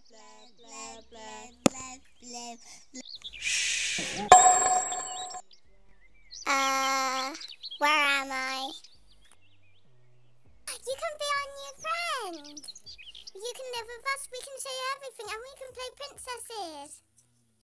Where am I? You can be our new friend. You can live with us, we can show you everything, and we can play princesses.